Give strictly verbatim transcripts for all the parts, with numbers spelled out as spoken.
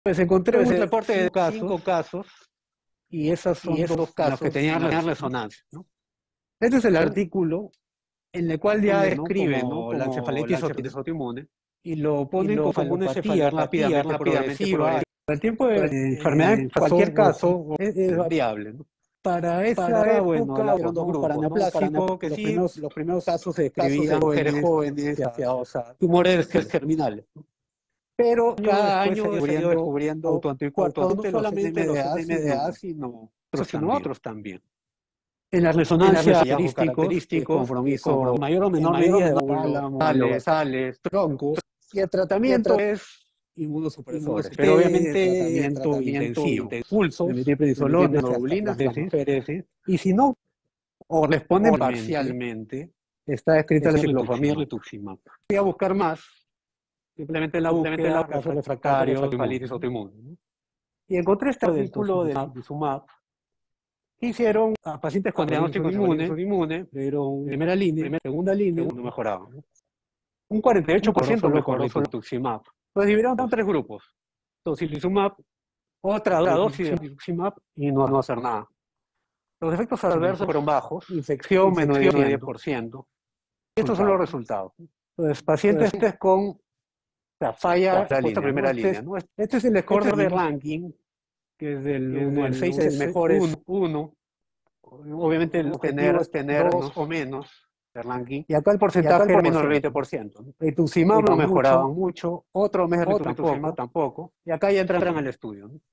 Pues encontré Pues un el reporte de cinco casos, cinco casos y esos son y esos dos casos los que tenían tenían resonancia, ¿no? Este es el artículo en el cual ya artículo, ¿no? describe, ¿no? Como la la encefalitis encefalitis autoinmune autoinmune, y lo y ponen lo como una cefalopatía encefalopatía rápidamente rápidamente progresiva. progresiva. El tiempo de Eh, enfermedad, en cualquier pasó, caso, es, es ¿no? variable, ¿no? Para esa Para, bueno, época, la eran dos ¿no? grupos, Para ¿no? Para neoplásico, que los sí, primeros, los primeros casos se casos de describían mujeres jóvenes, jóvenes asociados a tumores tumores terminales, ¿no? Pero cada cada año año se ha ido descubriendo descubriendo autoanticuerpos, no autoanticuerpos, no solamente los solamente los N M D A, N M D A, sino otros otros sino también. otros también. En la En las resonancia, hallazgos característicos, el característicos, eh, compromiso en mayor o en menor mayor o medida de menor óvulos, tálamo, tales, basales, troncos, y el y el tratamiento es inmunosupresores, inmunosupresores, pero obviamente obviamente tratamiento intensivo, intensivo, pulsos, de metilprednisolona, inmunoglobulina, las mujeres, tesis, y si no o responden o parcialmente, está escrita la es ciclofamida ciclofamida. rituximab. Voy a buscar más, simplemente en la Simplemente búsqueda, la casos casos refractarios, cefalitis refractarios. autoinmune, ¿no? Y encontré este Del artículo de tocilizumab, que hicieron a pacientes a con diagnóstico diagnóstico de cefalitis inmune, autoinmune, pero primera línea, primera, segunda línea, no mejoraban, ¿no? un cuarenta y Un ocho por ciento mejoró mejoró solo solo. rituximab. Pues dividieron Son tres grupos: tocilizumab, otra otra dosis dosis de de rituximab y no, no hacer nada. los efectos Los adversos fueron bajos, infección menos de infección de diez diez por ciento. por ciento. Y estos son los Resultados. resultados. Entonces, pacientes Entonces, con o sea, falla la puesta línea, primera ¿no? línea. Este, ¿no? Este es el este score es de el ranking, que es del que es uno al del seis, el uno, mejor es uno. Obviamente el objetivo tener es tener dos dos o menos de ranking, y acá el y acá porcentaje el era menos porcentaje del del veinte veinte por por ciento. ciento. Rituximab No no mejoraban mucho, mucho, otro mes de otro rituximab rituximab tampoco, y acá ya entran entran al estudio, ¿no?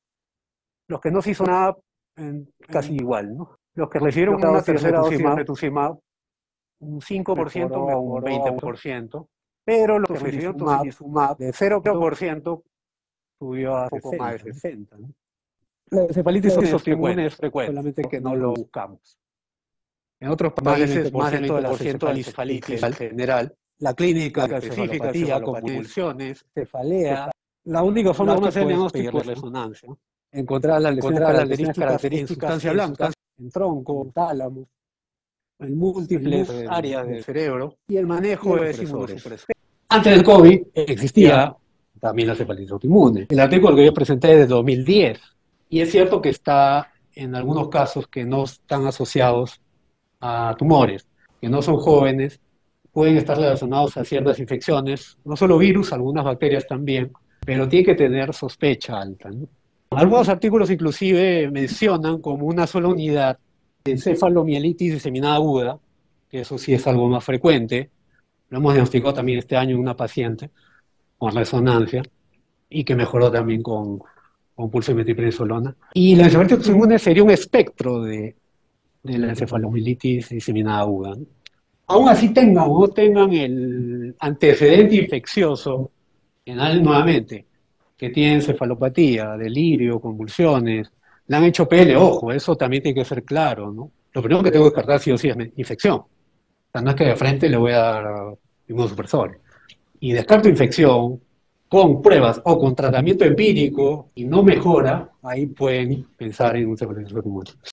los que no se hizo nada En, casi en, igual, ¿no? los que recibieron Los una dados de tercera dosis de rituximab, rituximab, un cinco por ciento mejoró a mejoró un a un veinte veinte por por ciento. pero los Que recibieron tocilizumab tocilizumab, de cero por ciento subió a a poco más sesenta. de sesenta, ¿no? La encefalitis La es autoinmune frecuente, es frecuente, solamente que no no lo lo buscamos. En otros más del países, más del veinte veinte por por ciento ciento de de la la encefalitis encefalitis en en general. general, La clínica de específica de encefalopatía, como cefalopatías, cefalea, la única la forma forma de que hacer el puedes diagnóstico pedirle es resonancia, ¿no? encontrar las lesiones Encontrar las lesiones características en características sustancia en blanca, sustancias en tronco, en tálamo, en múltiples múltiples áreas del del cerebro, y el y manejo el de inmunosupresor. inmunosupresores. Antes del COVID Existía existía también la cefalitis autoinmune. El artículo que yo presenté es de dos mil diez, y es cierto que está en algunos casos que no están asociados a tumores, que no son jóvenes, pueden estar relacionados a ciertas infecciones, no solo virus, algunas bacterias también, pero tiene que tener sospecha alta, ¿no? Algunos artículos inclusive mencionan como una sola unidad de encefalomielitis diseminada aguda, que eso sí es algo más frecuente. Lo hemos diagnosticado también este año en una paciente con resonancia y que mejoró también con, con pulso de metilprednisolona. Y la encefalitis autoinmune sería un espectro de, de la encefalomielitis diseminada aguda, ¿no? Aún así tengan o no tengan el antecedente infeccioso, en al- nuevamente, que tienen cefalopatía, delirio, convulsiones, le han hecho P L, ojo, eso también tiene que ser claro, ¿no? Lo primero que tengo que descartar sí o sí es me- infección. O sea, no es que de frente le voy a dar inmunosupresores. Y descarto infección con pruebas o con tratamiento empírico y no mejora, ahí pueden pensar en un cefalitis autoinmune.